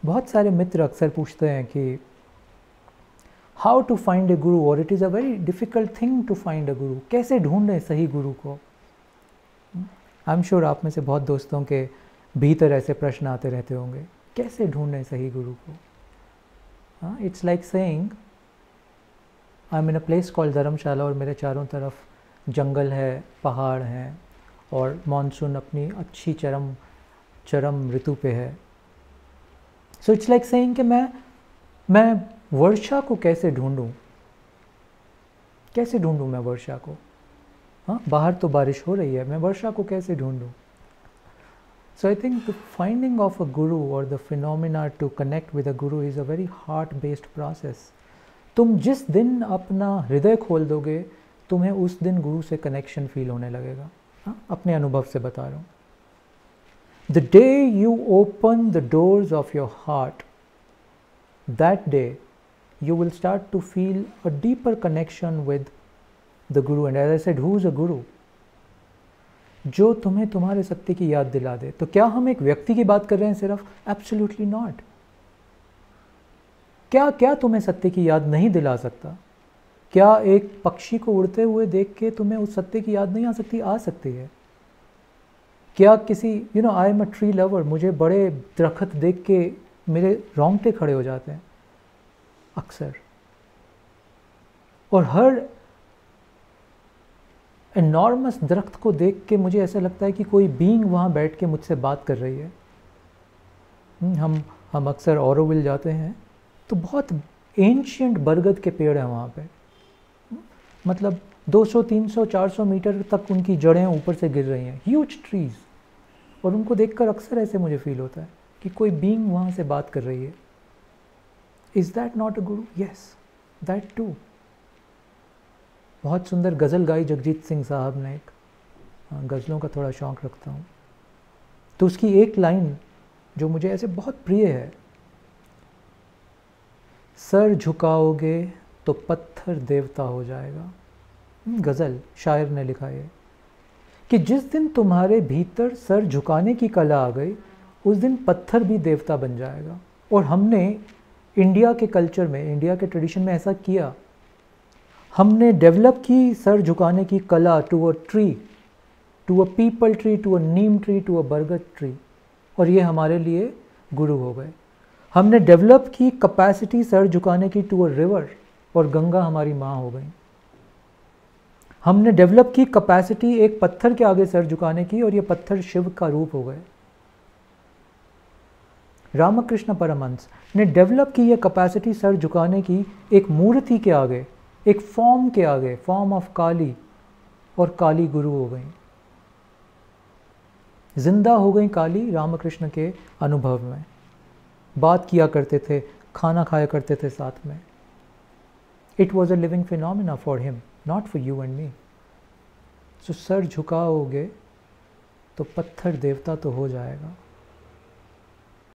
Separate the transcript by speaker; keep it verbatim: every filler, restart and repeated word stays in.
Speaker 1: बहुत सारे मित्र अक्सर पूछते हैं कि how to find a guru, और it is a very difficult thing to find a guru. कैसे ढूंढें सही गुरु को? आई एम श्योर आप में से बहुत दोस्तों के भीतर ऐसे प्रश्न आते रहते होंगे, कैसे ढूंढें सही गुरु को? हाँ, it's like saying I am in a place called Dharamshala और मेरे चारों तरफ जंगल है, पहाड़ हैं और मानसून अपनी अच्छी चरम चरम ऋतु पे है। सो इट्स लाइक सेइंग कि मैं मैं वर्षा को कैसे ढूंढूं? कैसे ढूंढूं मैं वर्षा को? हाँ, बाहर तो बारिश हो रही है, मैं वर्षा को कैसे ढूंढूं? So I think the finding of a guru और the phenomena to connect with a guru is a very heart based process. तुम जिस दिन अपना हृदय खोल दोगे, तुम्हें उस दिन गुरु से कनेक्शन फील होने लगेगा। हाँ, अपने अनुभव से बता रहा हूँ। The day you open the doors of your heart, that day you will start to feel a deeper connection with the Guru. And as I said, who is a Guru? जो तुम्हें तुम्हारे सत्य की याद दिला दे। तो क्या हम एक व्यक्ति की बात कर रहे हैं सिर्फ? Absolutely not. क्या क्या तुम्हें सत्य की याद नहीं दिला सकता? क्या एक पक्षी को उड़ते हुए देख के तुम्हें उस सत्य की याद नहीं आ सकती? आ सकती है। क्या किसी you know I am a tree lover, मुझे बड़े दरख्त देख के मेरे रोंगटे खड़े हो जाते हैं अक्सर, और हर एनॉर्मस दरख्त को देख के मुझे ऐसा लगता है कि कोई बीइंग वहाँ बैठ के मुझसे बात कर रही है। हम हम अक्सर ऑरोविल जाते हैं तो बहुत एंशियंट बरगद के पेड़ हैं वहाँ पे, मतलब दो सौ, तीन सौ, चार सौ मीटर तक उनकी जड़ें ऊपर से गिर रही हैं, ह्यूज ट्रीज, और उनको देखकर अक्सर ऐसे मुझे फील होता है कि कोई बीइंग वहाँ से बात कर रही है। Is that not a guru? Yes, that too. बहुत सुंदर गज़ल गाई जगजीत सिंह साहब ने एक, गज़लों का थोड़ा शौक़ रखता हूँ, तो उसकी एक लाइन जो मुझे ऐसे बहुत प्रिय है, सर झुकाओगे तो पत्थर देवता हो जाएगा। गज़ल शायर ने लिखा है कि जिस दिन तुम्हारे भीतर सर झुकाने की कला आ गई, उस दिन पत्थर भी देवता बन जाएगा। और हमने इंडिया के कल्चर में, इंडिया के ट्रेडिशन में ऐसा किया। हमने डेवलप की सर झुकाने की कला to a tree, to a peepal tree, to a neem tree, to a bargad tree, और ये हमारे लिए गुरु हो गए। हमने डेवलप की कैपेसिटी सर झुकाने की टू अ रिवर, और गंगा हमारी माँ हो गई। हमने डेवलप की कैपेसिटी एक पत्थर के आगे सर झुकाने की, और ये पत्थर शिव का रूप हो गए। रामकृष्ण परमहंस ने डेवलप की ये कैपेसिटी सर झुकाने की एक मूर्ति के आगे, एक फॉर्म के आगे, फॉर्म ऑफ काली, और काली गुरु हो गई, जिंदा हो गई काली रामकृष्ण के अनुभव में। बात किया करते थे, खाना खाया करते थे साथ में। It was a living phenomena for him, not for you and me. So सर झुकाओगे तो पत्थर देवता तो हो जाएगा।